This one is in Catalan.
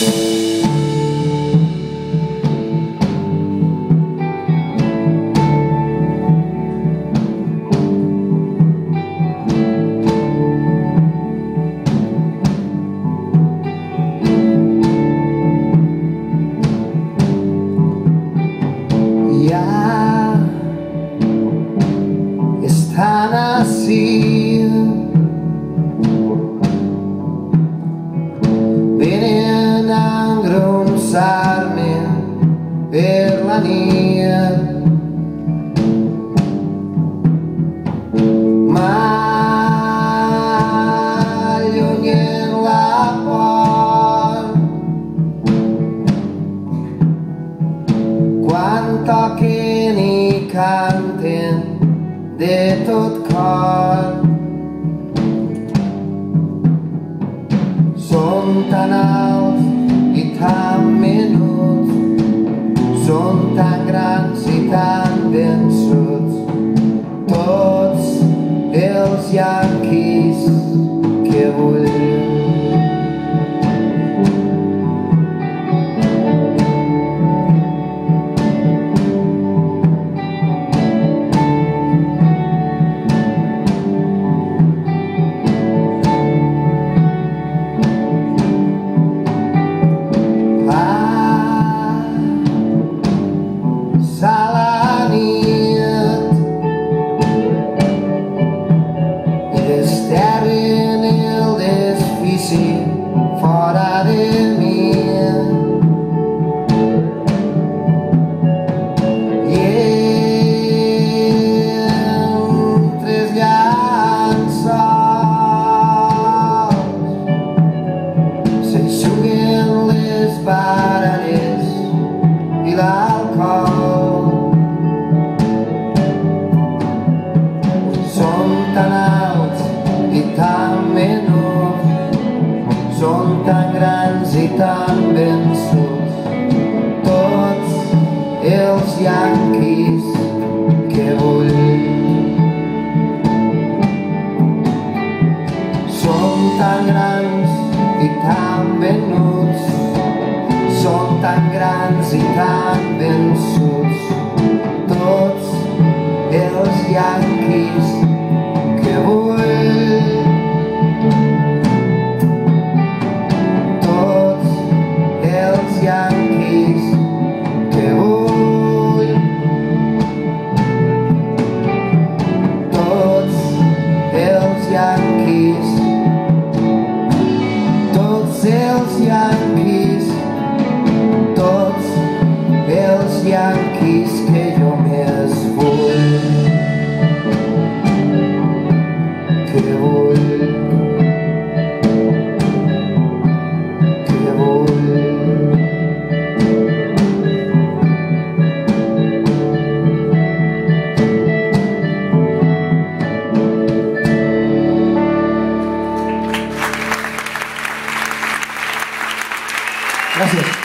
Ya están así, vienen a engronsar-me per la nit. M'allunyen la por quan toquen i canten de tot cor. Són tan alts i tan menuts, són tan grans i tan vençuts, tots els yanquis que vull. Fora de mi i entre els llençols s'eixuguen les baralles i l'alcohol. Són tan alts i tan menuts, són tan grans i tan vençuts, tots els yanquis que vull. Són tan grans i tan venuts, són tan grans i tan vençuts, tots els yanquis que vull. Yanquis que vull, tots els yanquis, tots els yanquis, tots els yanquis que jo més vull, que vull. Gracias.